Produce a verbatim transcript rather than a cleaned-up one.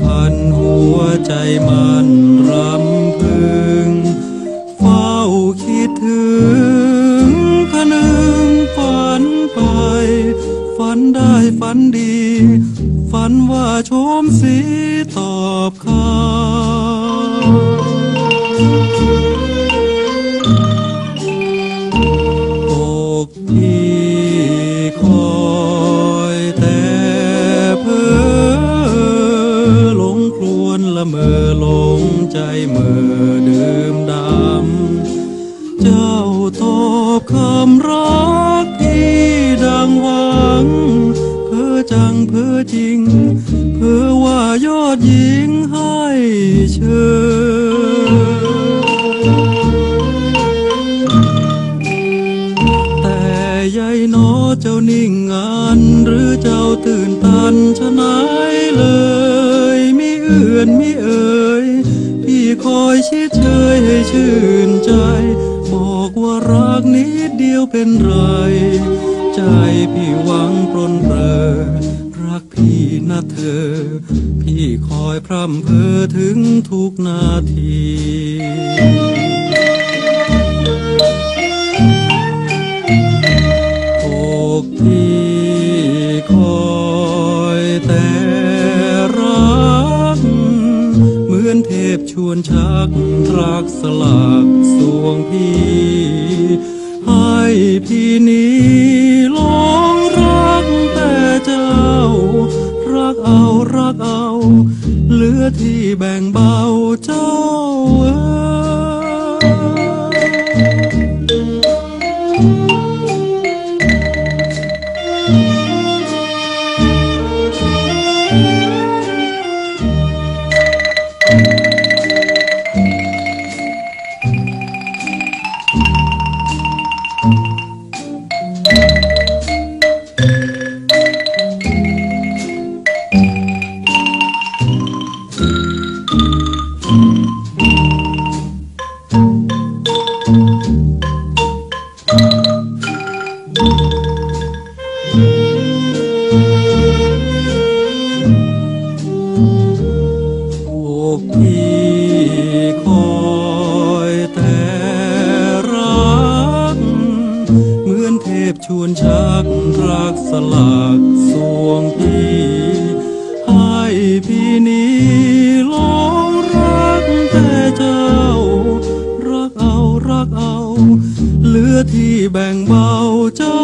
พันหัวใจมันรำพึงเฝ้าคิดถึงพนึงฝันไปฝันได้ฝันดีฝันว่าโฉมสีตอบข้าอกพี่คอยแต่เพ้อหลงครวญละเมอหลงใจเมื่อดื่มดำเจ้าตอบคำรักที่ดังหวังเพ้อจังเพ้อจริงเพ้อว่ายอดหญิงให้เชิญแต่ใยหนอเจ้านิ่งงันหรือเจ้าตื่นตันชะไหนเลยมิเอื่อนมิเอ่ยพี่คอยชิดเชยให้ชื่นใจบอกว่ารักนิดเดียวเป็นไรใจพี่หวังปรนเปรอรักพี่นะเธอพี่คอยพร่ำเพ้อถึงทุกนาทีอกพี่คอยแต่รักเหมือนเทพชวนชักรักสลักสวงพี่ให้พี่นี้หลงรักแต่เจ้ารักเอารักเอาเหลือที่แบ่งเบาเจ้าเอ๋อกพี่คอยแต่รักเหมือนเทพชวนชักรักสลักสวงพี่ให้พี่นี้หลงรักแต่เจ้ารักเอารักเอาเหลือที่แบ่งเบาเจ้า